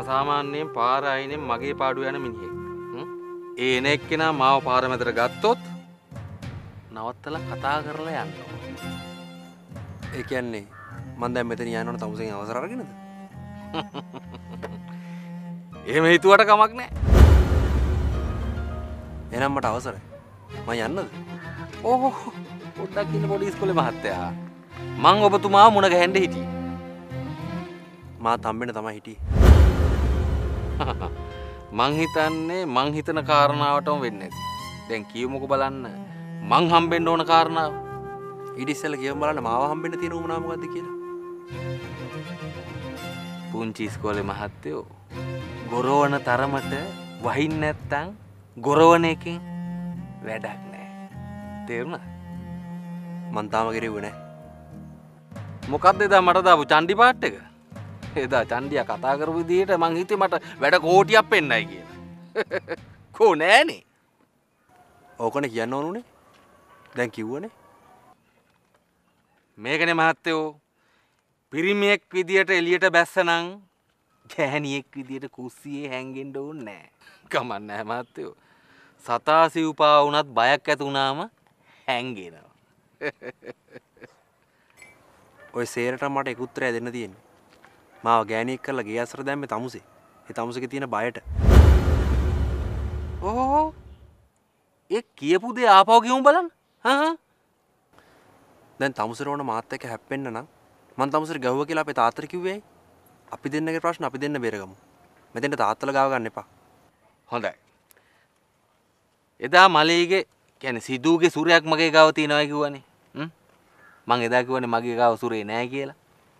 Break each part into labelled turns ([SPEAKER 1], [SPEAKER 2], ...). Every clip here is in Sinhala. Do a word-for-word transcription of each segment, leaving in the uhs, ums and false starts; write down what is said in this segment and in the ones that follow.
[SPEAKER 1] සාමාන්‍යයෙන් පාර අයිනෙන් මගේ පාඩුව යන මිනිහෙක්. ඒ එන එක්කෙනා මාව පාර මැදට ගත්තොත් නවත්තලා කතා කරලා යන්න.
[SPEAKER 2] ඒ කියන්නේ මම දැන් මෙතන යන්න ඕන තමුසෙන් අවසර අරගෙනද?
[SPEAKER 1] එහෙම හිතුවට කමක් නැහැ.
[SPEAKER 2] එහෙනම් මට අවසරයි. මම යන්නද?
[SPEAKER 1] ඕහෝ පොඩ්ඩක් ඉන්න පොඩි ඉස්කෝලේ මහත්තයා. මං ඔබතුමාව මුණ ගැහෙන්න හිටියේ.
[SPEAKER 2] මාත් හම්බෙන්න තමයි හිටියේ.
[SPEAKER 1] මං හිතන්නේ මං හිතන කාරණාවටම වෙන්නේ නැති. දැන් කියමුකෝ බලන්න මං හම්බෙන්න ඕන කාරණාව.
[SPEAKER 2] ඊට ඉස්සෙල්ලා කියමු බලන්න මාව හම්බෙන්න තියෙන උමනාව මොකද්ද කියලා.
[SPEAKER 1] පුංචි ඉස්කෝලේ මහත්තයෝ ගොරවන තරමට වහින්න නැත්තම් ගොරවන එකෙන් වැඩක් නැහැ. තේරුණා?
[SPEAKER 2] මං තාම ගෙරෙව්වේ නැහැ.
[SPEAKER 1] මොකක්ද එදා මට දාපු චන්ඩි පාට් එක? එදා චන්ඩියා කතා කරපු විදිහට මං හිතේ මට වැඩ කෝටියක් පෙන්නයි කියලා. කෝ නෑනේ.
[SPEAKER 2] ඕකනේ කියන්න ඕනුනේ. දැන් කිව්වනේ.
[SPEAKER 1] මේකනේ මහත්තයෝ පිරිමියෙක් විදියට එළියට බැස්සනම් ගෑණියෙක් විදියට කුස්සියේ හැංගෙන්න ඕනේ නෑ. කමක් නෑ මහත්තයෝ. සතා සිව්පා වුණත් බයක් ඇති වුණාම හැංගෙනවා.
[SPEAKER 2] ඔය සේරට මට එක උත්තරයක් දෙන්න තියෙන්නේ. මාව ගෑණියෙක් කරලා ගේ අසර දැම්මේ තමුසේ. ඒ තමුසේගේ තියෙන බයට.
[SPEAKER 1] ඕ ඒ කියපු දේ ආපහු ගියමු බලන්න. හා
[SPEAKER 2] දැන් තමුසේට ඕන මාත් එක්ක හැප්පෙන්න නම් මං තමුසේට ගැහුවා කියලා අපේ තාත්තට කිව්වේ ඇයි? අපි දෙන්නගේ ප්‍රශ්න අපි දෙන්න බේරගමු. මෙතෙන්ට තාත්තලා ගාව ගන්න එපා.
[SPEAKER 1] හොඳයි. එදා මලීගේ කියන්නේ සිදුගේ සුරයක් මගේ ගාව තියෙනවා කිව්වනේ. හ්ම් මං එදා කිව්වනේ මගේ ගාව සුරේ නෑ කියලා.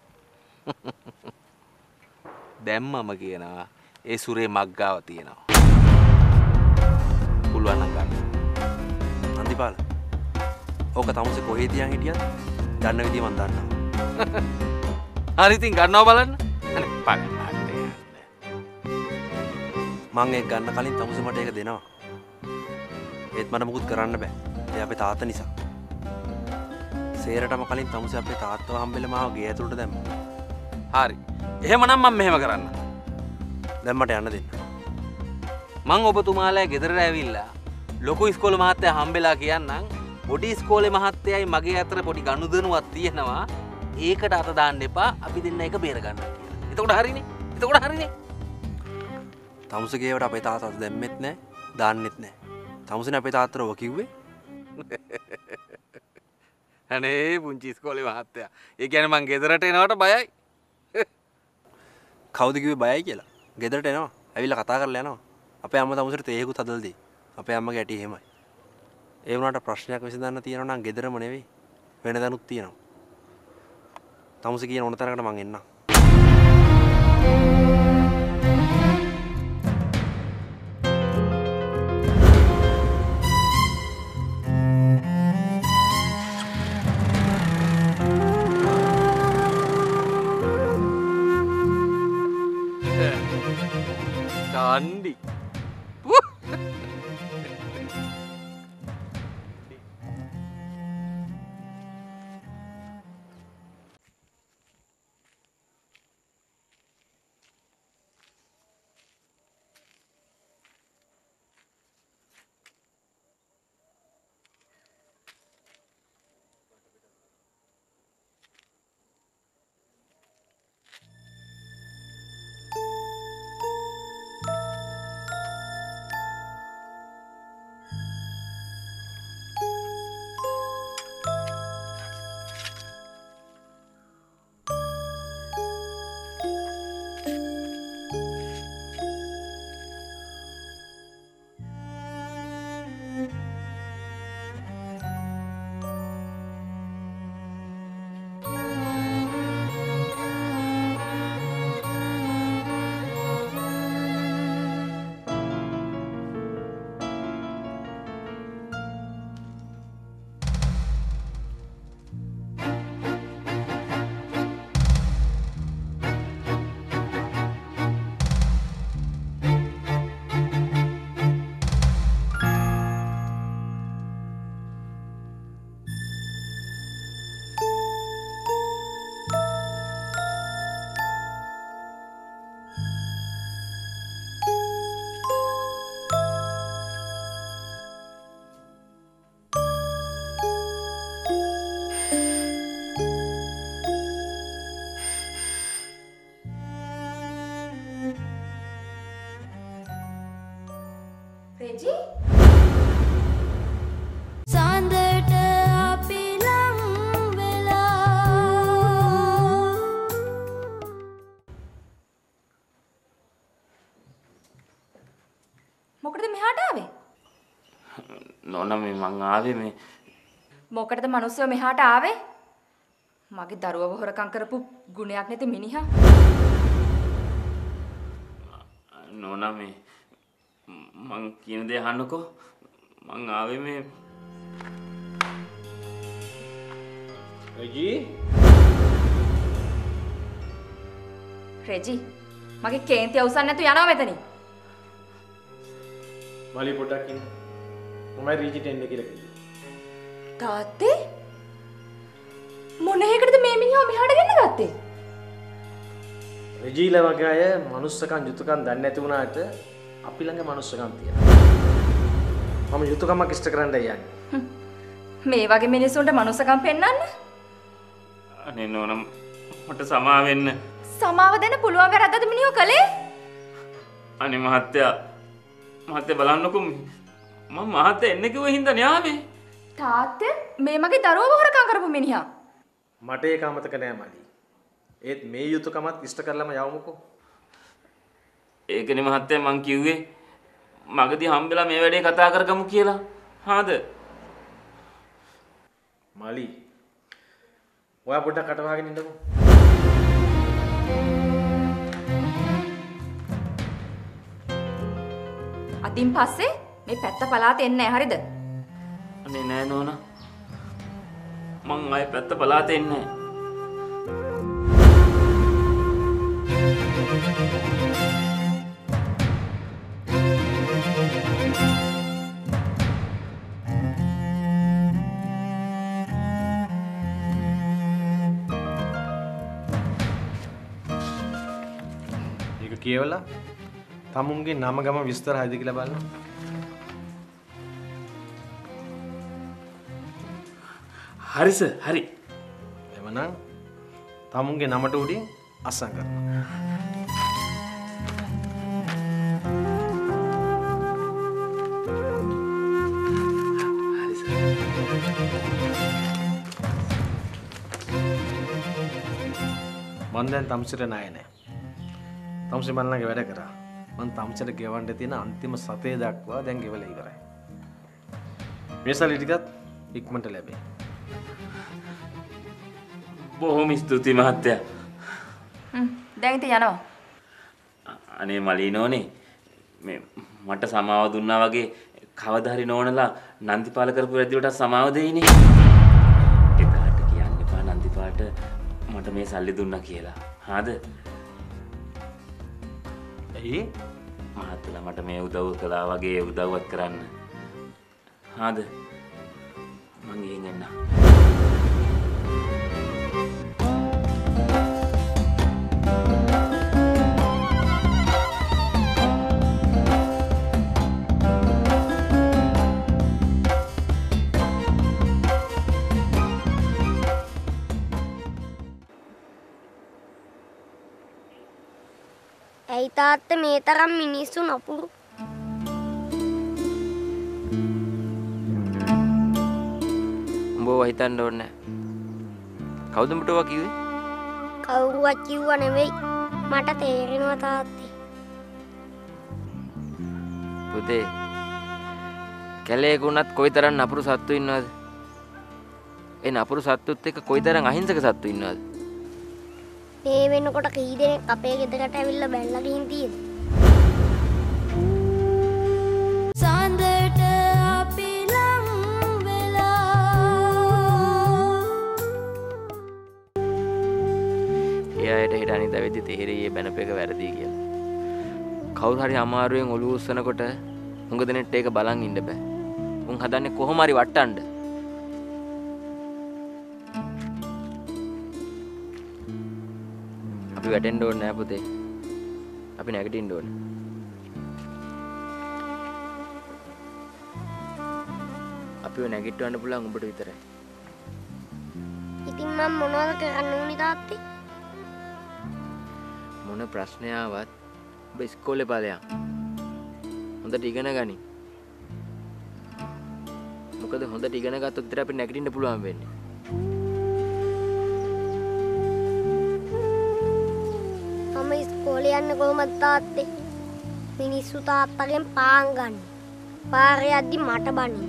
[SPEAKER 1] දැන් මම කියනවා ඒ සුරේ මග් ගාව තියෙනවා. පුළුවන් නම් ගන්න.
[SPEAKER 2] නන්දිපාල. ඕක තමුසේ කොහේ තියන් හිටියත් ගන්න විදිය මන් දන්නවා.
[SPEAKER 1] හරි ඉතින් ගන්නවා බලන්න. අනේ පගන්න.
[SPEAKER 2] මං ඒක ගන්න කලින් තමුසේ මට ඒක දෙනවා. ඒත් මට මුකුත් කරන්න බෑ. ඒ අපේ තාත්තා නිසා. සේරටම කලින් තමුසේ අපේ තාත්තව හම්බෙලා මාව ගේ ඇතුළට දැම්මා.
[SPEAKER 1] හරි. එහෙමනම් මම මෙහෙම කරන්න.
[SPEAKER 2] දැන් මට යන්න දෙන්න.
[SPEAKER 1] මං ඔබතුමාලා ගෙදරට ඇවිල්ලා ලොකු ඉස්කෝලේ මහත්තයා හම්බෙලා කියන්නම් පොඩි ඉස්කෝලේ මහත්තයයි මගේ අතර පොඩි ගනුදෙනුවක් තියෙනවා. ඒකට අත දාන්න එපා. අපි දෙන්න එක බේර ගන්නවා කියලා. එතකොට හරිනේ. එතකොට හරිනේ.
[SPEAKER 2] තමුසේ ගේවට අපේ තාත්තා දැම්මෙත් නැහැ, දාන්නෙත් නැහැ. තමුසේනේ අපේ තාත්තට ඔය කිව්වේ.
[SPEAKER 1] අනේ පුංචි ඉස්කෝලේ මහත්තයා. ඒ කියන්නේ මං ගෙදරට එනවට බයයි.
[SPEAKER 2] කවුද කිව්වේ බයයි කියලා? ගෙදරට එනවා. ඇවිල්ලා කතා කරලා යනවා. අපේ අම්මා තමුසේට තේහෙකුත් හදලා දෙයි. අපේ අම්මගේ ඇටි එහෙමයි. ඒ වුණාට ප්‍රශ්නයක් විසඳන්න තියෙනවා නම් ගෙදරම නෙවෙයි. වෙන දනුත් තියෙනවා. තමුසේ කියන ඕන තරකට මං එන්නම්.
[SPEAKER 1] Candi.
[SPEAKER 3] රෙජි සඳට අපි ලං වෙලා මොකටද මෙහාට ආවේ?
[SPEAKER 1] නෝනා මේ මං ආවේ මේ
[SPEAKER 3] මොකටද මිනිස්සු මෙහාට ආවේ? මගේ දරුවව හොරකම් කරපු ගුණයක් නැති මිනිහා.
[SPEAKER 1] නෝනා මේ මං කියන දේ අහන්නකෝ. මං ආවේ මේ
[SPEAKER 2] රෙජි
[SPEAKER 3] රෙජි මගේ කේන්ති අවසන් නැතු යනවා මෙතනින්.
[SPEAKER 2] මලි පොඩක් ඉන්න. මම රීජිට එන්න කියලා කිව්වා.
[SPEAKER 3] තාත්තේ මොන හේකටද මේ මිනිහා මෙහාට ගෙන්න ගත්තේ?
[SPEAKER 2] රෙජීලා වගේ අය මනුස්සකම් යුතුයකම් දන්නේ නැති වුණාට අපි ළඟ මනුස්සකම් තියෙනවා. මම යුතුයකමක් ඉෂ්ට කරන්න යන්නේ.
[SPEAKER 3] මේ වගේ මිනිස්සුන්ට මනුස්සකම් පෙන්වන්න?
[SPEAKER 1] අනේ නෝනා මට සමා වෙන්න.
[SPEAKER 3] සමාව දෙන්න පුළුවන් වැරද්දද මිනිහෝ කළේ?
[SPEAKER 1] අනේ මහත්තයා මහත්තයා බලන්නකෝ මම මහත්තයා එන්න කිව්ව හින්දා න්යාමේ.
[SPEAKER 3] තාත්තේ මේ මගේ දරුවව හොරකම් කරපු මිනිහා.
[SPEAKER 2] මට ඒක අමතක නෑ මලි. ඒත් මේ යුතුයකමත් ඉෂ්ට කරලම යවමුකෝ.
[SPEAKER 1] ඒකනේ මහත්තයා මං කිව්වේ මගදී හම්බෙලා මේ වැඩේ කතා කරගමු කියලා. හාද?
[SPEAKER 2] මලි. ඔයා පොඩ්ඩක් කටවාගෙන ඉන්නකෝ.
[SPEAKER 3] අදින් පස්සේ මේ පැත්ත පලාතේ එන්නේ නැහැ හරිද?
[SPEAKER 1] අනේ නෑ නෝනා. මං ආයේ පැත්ත පලාතේ එන්නේ නෑ.
[SPEAKER 2] ඒක කියවලා තමුන්ගේ නම ගම විස්තර හරිද කියලා බලන්න.
[SPEAKER 1] හරි සර් හරි.
[SPEAKER 2] එවනම් තමුන්ගේ නමට උඩින් අස්සම් කරනවා.
[SPEAKER 1] හරි සර්.
[SPEAKER 2] මම දැන් තමුසෙට ණය නැහැ. තමුසෙ මන්නගේ වැඩ කරා. මම තමුසෙට ගෙවන්න තියෙන අන්තිම සතේ දක්වා දැන් ගෙවලා ඉවරයි. මේ සල්ලි ටිකත් ඉක්මනට ලැබේ.
[SPEAKER 1] බොහොම ස්තුතියි මහත්තයා.
[SPEAKER 3] හ්ම් දැන් ඉතින් යනවා.
[SPEAKER 1] අනේ මලීනෝනේ මේ මට සමාව දුන්නා වගේ කවදා හරි නෝනලා නන්දිපාල කරපු වැඩිවට සමාව දෙයිනේ. එදාට කියන්න එපා නන්දිපාට මට මේ සල්ලි දුන්නා කියලා. හාද?
[SPEAKER 2] ඇයි?
[SPEAKER 1] මහත්තයා මට මේ උදව් කළා වගේ උදව්වත් කරන්න. හාද? මං ගිහින් එන්න.
[SPEAKER 4] ඇයි තාත්තා මේ තරම් මිනිස්සු නපුරු?
[SPEAKER 1] උඹව හිතන්න ඕනේ නැහැ. කවුද උඹට ඔවා කිව්වේ?
[SPEAKER 4] කවුරුවත් කිව්වා නෙවෙයි. මට තේරෙනවා තාත්තේ.
[SPEAKER 1] පුතේ කැලේක උනත් කොයිතරම් නපුරු සත්තු ඉන්නවද? ඒ නපුරු සත්තුත් එක්ක කොයිතරම් අහිංසක සත්තු ඉන්නවද?
[SPEAKER 4] මේ වෙනකොට කී දෙනෙක් අපේ ගෙදරට ඇවිල්ලා බැලලා ගිහින් තියෙද?
[SPEAKER 3] සඳට අපි ලං වෙලා
[SPEAKER 1] එයාට හිට අනිද්දා වෙද්දි තේරෙයි බැනපේක වැරදි කියලා. කවුරු හරි අමාරුවෙන් ඔලුව උස්සනකොට හුඟ දෙනෙක්ට ඒක බලන් ඉන්න බෑ. උන් හදන්නේ කොහොම හරි වට්ටන්න. අපි වැටෙන්න ඕනේ නෑ පුතේ. අපි නැගිටින්න ඕනේ. අපිව නැගිටවන්න පුළුවන් උඹට විතරයි.
[SPEAKER 4] ඉතින් මම මොනවද කරන්න ඕනි තාත්තේ?
[SPEAKER 1] මොන ප්‍රශ්නයාවත් ඔබ ඉස්කෝලේ ඵලයන් හොඳට ඉගෙන ගනි.
[SPEAKER 5] මොකද හොඳට ඉගෙන ගත්තොත් විතර අපිට නැගිටින්න පුළුවන් වෙන්නේ.
[SPEAKER 4] මම ඉස්කෝලේ යන්න කොහොමද තාත්තේ? මිනිස්සු තාත්තගෙන් පාන් ගන්න. පාරේ යද්දි මට බනින.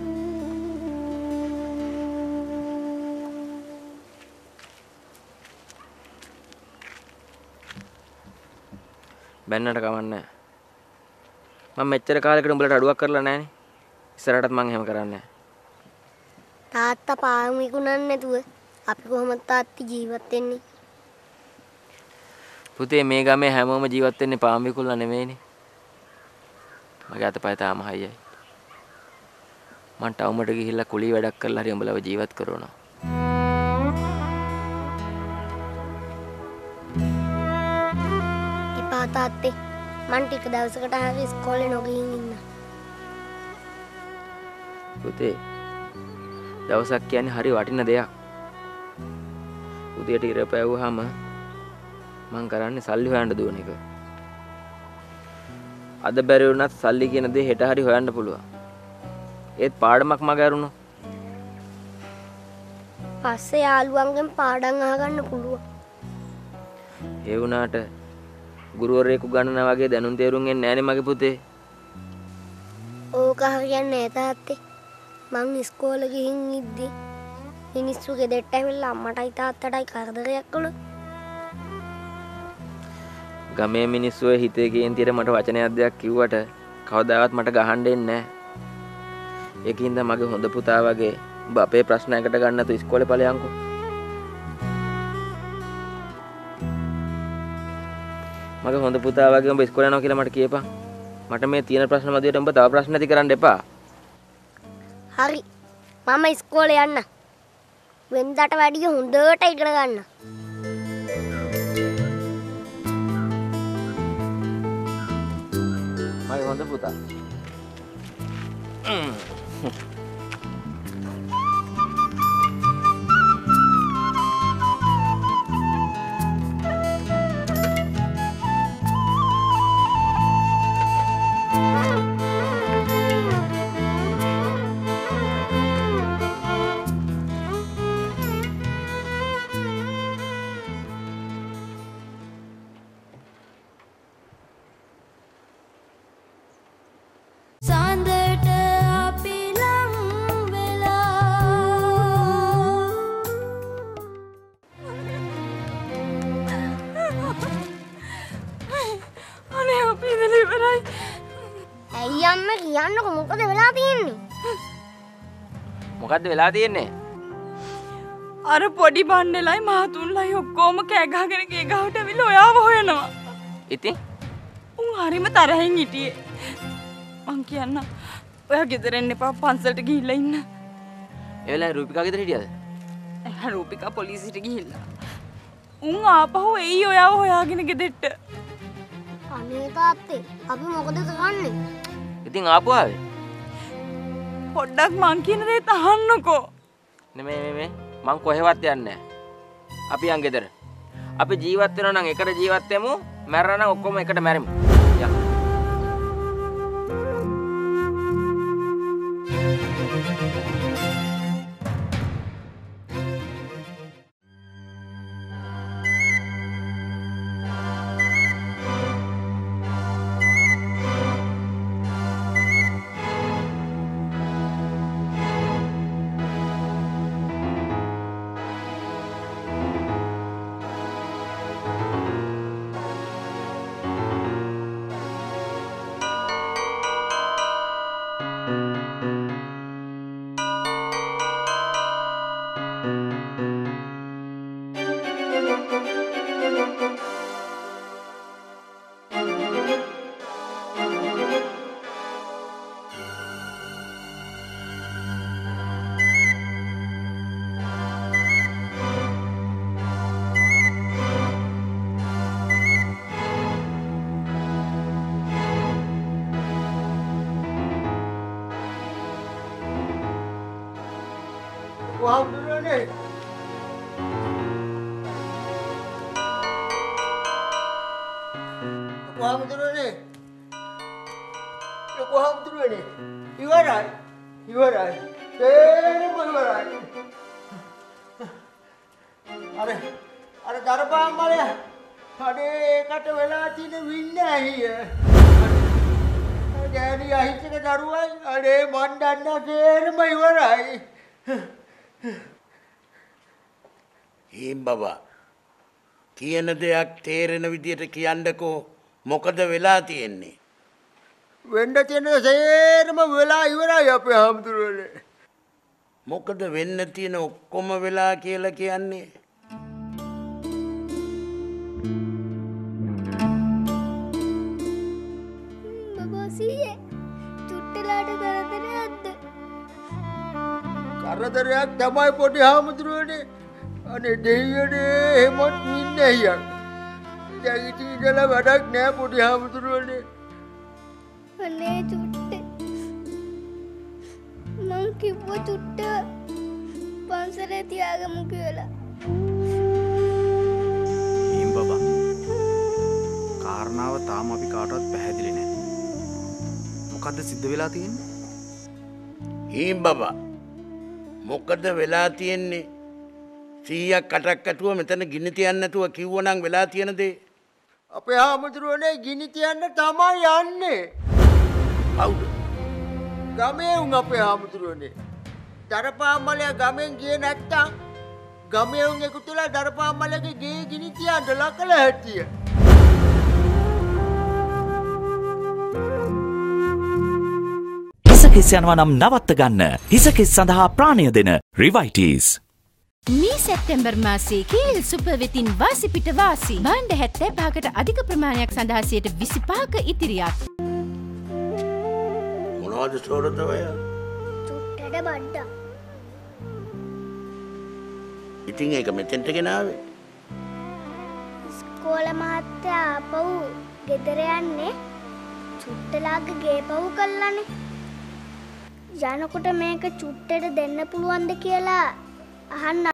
[SPEAKER 5] බැන්නට කවන්නේ. මම මෙච්චර කාලෙකට උඹලට අඩුවක් කරලා නැහනේ. ඉස්සරහටත් මං එහෙම කරන්නේ නැහැ.
[SPEAKER 4] තාත්තා පාන් විකුණන්නේ නැතුව අපි කොහොමද තාත්ති ජීවත් වෙන්නේ?
[SPEAKER 5] පුතේ මේ ගමේ හැමෝම ජීවත් වෙන්නේ පාන් විකුණලා නෙමෙයිනේ. මගේ අතපය තාම හයියයි. මං ටවුමට ගිහිල්ලා කුලී වැඩක් කරලා හරි උඹලව ජීවත් කරනවා.
[SPEAKER 4] එපා තාත්තේ. මං ටික දවසකට හරි ඉස්කෝලේ නොගිහින් ඉන්න.
[SPEAKER 5] පුතේ දවසක් කියන්නේ හරි වටින දෙයක්. උදේට ඉර පැවුවාම මං කරන්නේ සල්ලි හොයන්න දුවන එක. අද බැරි වුණත් සල්ලි කියන දේ හෙට හරි හොයන්න පුළුවන්. ඒත් පාඩමක් මග ඇරුණොත්
[SPEAKER 4] පස්සේ යාළුවන්ගෙන් පාඩම් අහගන්න පුළුවන්.
[SPEAKER 5] ඒ වුණාට ගුරුවරයෙකු ගණනා වගේ දැනුම් තේරුම් එන්නේ නැහනේ මගේ පුතේ.
[SPEAKER 4] ඕක හරියන්නේ නැහැ තාත්තේ. මං ඉස්කෝලේ ගිහින් ඉද්දි මිනිස්සු ගෙදරට ඇවිල්ලා අම්මටයි තාත්තටයි කරදරයක් කළොත්
[SPEAKER 5] ගමේ මිනිස්සු හිතේ කේන්තියට මට වචනයක් දෙයක් කිව්වට කවදාවත් මට ගහන්න දෙන්නේ නැහැ. ඒකින්ද මගේ හොඳ පුතා වගේ ඔබ අපේ ප්‍රශ්නයකට ගන්න නැතු ඉස්කෝලේ ඵලයන්කෝ. මගේ හොඳ පුතා වගේ ඔබ ඉස්කෝලේ යනවා කියලා මට කියපන්. මට මේ තියෙන ප්‍රශ්න මැදියට ඔබ තව ප්‍රශ්න ඇති කරන්න එපා.
[SPEAKER 4] හරි. මම ඉස්කෝලේ යන්න. වෙනදාට වැඩිය හොඳට ඉගෙන ගන්න.
[SPEAKER 5] මගේ හොඳ පුතා.
[SPEAKER 4] ඇයි අම්ම කියන්නකො මොකද වෙලා තියෙන්නේ?
[SPEAKER 5] මොකද්ද වෙලා තියෙන්නේ?
[SPEAKER 6] අර පොඩි බණ්ඩලයි මහතුන්ලයි ඔක්කොම කෑ ගහගෙන ගේ ගහට ඇවිල්ලා ඔයාව හොයනවා.
[SPEAKER 5] ඉතින්
[SPEAKER 6] උන් හරිම තරහින් හිටියේ. මං කියන්න ඔයා ගෙදර එන්න එපා පන්සලට ගිහිල්ලා ඉන්න.
[SPEAKER 5] ඒ වෙලාවේ රූපිකා ගෙදර හිටියද?
[SPEAKER 6] එහා රූපිකා පොලිසියට ගිහිල්ලා. උන් ආපහු එයි ඔයාව හොයාගෙන ගෙදෙට්ට.
[SPEAKER 4] අනේ තාත්තේ අපි මොකද කරන්නේ?
[SPEAKER 5] ඉතින් ආපු ආවේ.
[SPEAKER 6] පොඩ්ඩක් මං කියන දේ අහන්නකෝ.
[SPEAKER 5] නෙමෙයි මේ මේ මං කොහෙවත් යන්නේ නැහැ. අපි යන් ගෙදර. අපි ජීවත් වෙනවා නම් එකට ජීවත් වෙමු. මැරෙනවා නම් ඔක්කොම එකට මැරෙමු. යන්න.
[SPEAKER 7] Wow, dulu nih. Wow, dulu nih. Wow, dulu nih. Iwaran, Iwaran. තේරෙම ඉවරයි. අර අර දරපාම්මලයා අනේ ඒකට වෙලා තියෙන වින්නැහිය. ගෑණි අහිංසක දරුවයි අනේ මන් දන්නා තේරෙම ඉවරයි.
[SPEAKER 8] හීම් බබා කියන දෙයක් තේරෙන විදියට කියන්නකෝ මොකද වෙලා තියෙන්නේ?
[SPEAKER 7] වෙන්න තියෙන සේරම වෙලා ඉවරයි අපේ හාමුදුරුවනේ.
[SPEAKER 8] මොකද වෙන්න තියෙන ඔක්කොම වෙලා කියලා කියන්නේ?
[SPEAKER 4] බබා සීයේ චුට්ටලාට කරදරයක්ද?
[SPEAKER 7] කරදරයක් තමයි පොඩි හාමුදුරුවනේ. අනේ දෙයියනේ එහෙමත් නින්නේ යන්. දැන් ඉතින් ඉඳලා වැඩක් නෑ පොඩි හාමුදුරුවනේ.
[SPEAKER 4] අනේ චුට්ට මං කිව්ව චුට්ට පන්සලේ තියාගමු කියලා.
[SPEAKER 9] හීම් බබා කාරණාව තාම අපි කාටවත් පැහැදිලි නෑ. මොකද්ද සිද්ධ වෙලා තියෙන්නේ?
[SPEAKER 8] හීම් බබා මොකද වෙලා තියෙන්නේ? සීයක් කටක් ඇතුව මෙතන ගිනි තියන්න නැතුව කිව්වනම් වෙලා තියෙන දේ.
[SPEAKER 7] අපේ හාමුදුරුවනේ ගිනි තියන්න තමයි යන්නේ.
[SPEAKER 8] කවුද?
[SPEAKER 7] ගමේ උන් අපේ හාමුදුරුවනේ. දරපාම්මලයා ගමෙන් ගියේ නැත්තම් ගමේ උන් එකතුලා දරපාම්මලගේ ගේ ගිනි තියන්න ලකල හැටිය.
[SPEAKER 10] හිසකෙස් යනවා නම් නවත්ත ගන්න. හිසකෙස් සඳහා ප්‍රාණය දෙන රිවයිටීස්.
[SPEAKER 11] මේ සැප්තැම්බර් මාසයේ කේල් සුපර් වෙතින් වාසි පිට වාසි භාණ්ඩ හැත්තෑ පහකට අධික ප්‍රමාණයක් සඳහා සියයට විසිපහක ඉතිරියක්.
[SPEAKER 8] මොනවද ස්ටෝරද ඔය?
[SPEAKER 4] චුට්ටට බඩ්ඩක්.
[SPEAKER 8] ඉතින් ඒක මෙතෙන්ට ගෙනාවේ?
[SPEAKER 4] ඉස්කෝල මහත්තයා ආපහු ගෙදර යන්නේ චුට්ටලාගේ ගේ පහු කළානේ. යනකොට මේක චුට්ටට දෙන්න පුළුවන්ද කියලා අහන්න